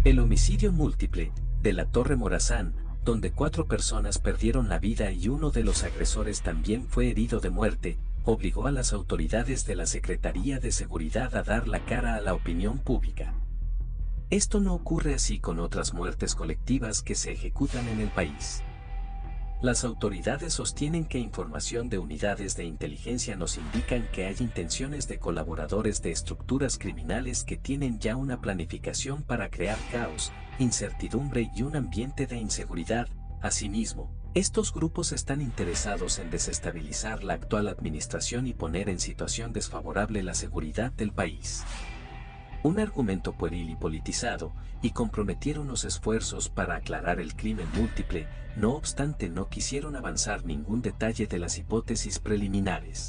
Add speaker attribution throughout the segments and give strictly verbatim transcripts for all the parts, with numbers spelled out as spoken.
Speaker 1: El homicidio múltiple de la Torre Morazán, donde cuatro personas perdieron la vida y uno de los agresores también fue herido de muerte, obligó a las autoridades de la Secretaría de Seguridad a dar la cara a la opinión pública. Esto no ocurre así con otras muertes colectivas que se ejecutan en el país. Las autoridades sostienen que información de unidades de inteligencia nos indican que hay intenciones de colaboradores de estructuras criminales que tienen ya una planificación para crear caos, incertidumbre y un ambiente de inseguridad. Asimismo, estos grupos están interesados en desestabilizar la actual administración y poner en situación desfavorable la seguridad del país. Un argumento pueril y politizado, y comprometieron los esfuerzos para aclarar el crimen múltiple, no obstante no quisieron avanzar ningún detalle de las hipótesis preliminares.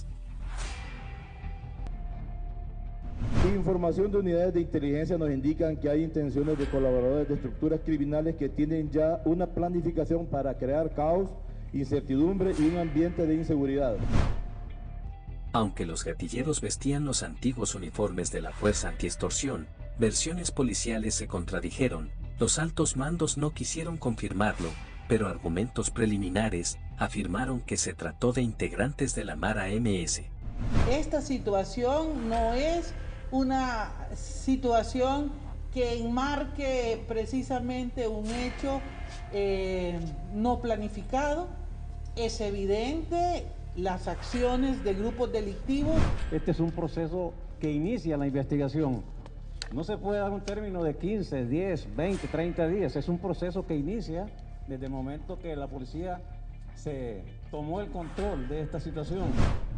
Speaker 2: Información de unidades de inteligencia nos indican que hay intenciones de colaboradores de estructuras criminales que tienen ya una planificación para crear caos, incertidumbre y un ambiente de inseguridad.
Speaker 1: Aunque los gatilleros vestían los antiguos uniformes de la Fuerza Antiextorsión, versiones policiales se contradijeron, los altos mandos no quisieron confirmarlo, pero argumentos preliminares afirmaron que se trató de integrantes de la Mara M S.
Speaker 3: Esta situación no es una situación que enmarque precisamente un hecho eh, no planificado. Es evidente las acciones de grupos delictivos.
Speaker 4: Este es un proceso que inicia la investigación. No se puede dar un término de quince, diez, veinte, treinta días. Es un proceso que inicia desde el momento que la policía se tomó el control de esta situación.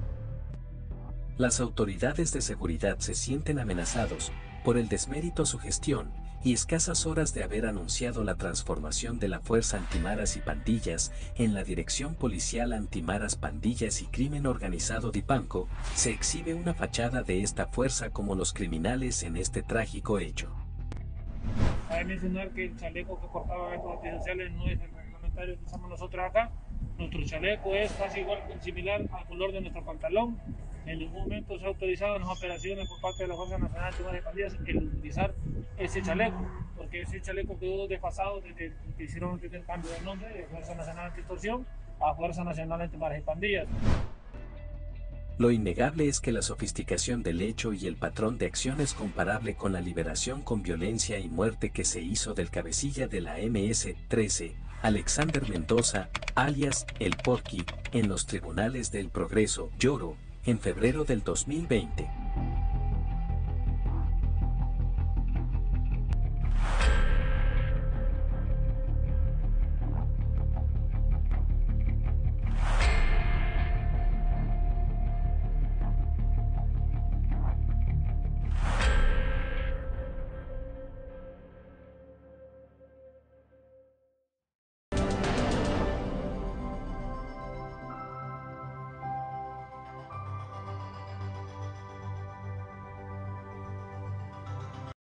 Speaker 1: Las autoridades de seguridad se sienten amenazados por el desmérito a su gestión y escasas horas de haber anunciado la transformación de la Fuerza Antimaras y Pandillas en la Dirección Policial Antimaras, Pandillas y Crimen Organizado DIPANCO, se exhibe una fachada de esta fuerza como los criminales en este trágico hecho.
Speaker 5: Cabe mencionar que el chaleco que portaban estos antisociales no es el reglamentario que usamos nosotros acá. Nuestro chaleco es casi igual, similar al color de nuestro pantalón. En ningún momento se ha autorizado en las operaciones por parte de la Fuerza Nacional Antimaras y Pandillas el utilizar ese chaleco, porque ese chaleco quedó desfasado desde que hicieron el cambio de nombre de Fuerza Nacional Antiextorsión a Fuerza Nacional Antimaras y Pandillas.
Speaker 1: Lo innegable es que la sofisticación del hecho y el patrón de acción es comparable con la liberación con violencia y muerte que se hizo del cabecilla de la M S trece, Alexander Mendoza, alias El Porky, en los tribunales del Progreso, Lloro, en febrero del dos mil veinte.